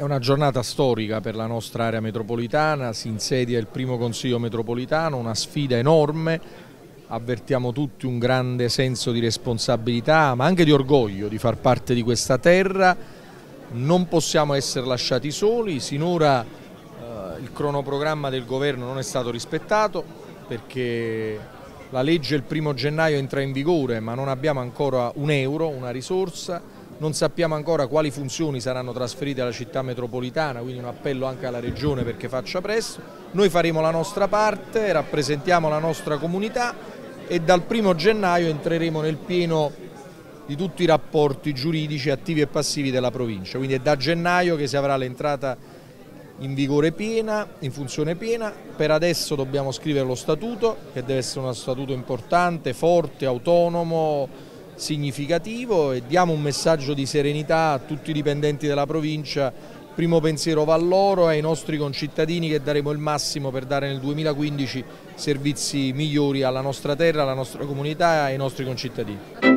una giornata storica per la nostra area metropolitana, si insedia il primo Consiglio metropolitano, una sfida enorme, avvertiamo tutti un grande senso di responsabilità ma anche di orgoglio di far parte di questa terra, non possiamo essere lasciati soli, sinora il cronoprogramma del governo non è stato rispettato perché la legge il 1° gennaio entra in vigore ma non abbiamo ancora un euro, una risorsa. Non sappiamo ancora quali funzioni saranno trasferite alla città metropolitana, quindi un appello anche alla Regione perché faccia presto. Noi faremo la nostra parte, rappresentiamo la nostra comunità e dal 1° gennaio entreremo nel pieno di tutti i rapporti giuridici attivi e passivi della provincia. Quindi è da gennaio che si avrà l'entrata in vigore piena, in funzione piena. Per adesso dobbiamo scrivere lo statuto, che deve essere uno statuto importante, forte, autonomo, significativo, e diamo un messaggio di serenità a tutti i dipendenti della provincia. Primo pensiero va a loro e ai nostri concittadini, che daremo il massimo per dare nel 2015 servizi migliori alla nostra terra, alla nostra comunità e ai nostri concittadini.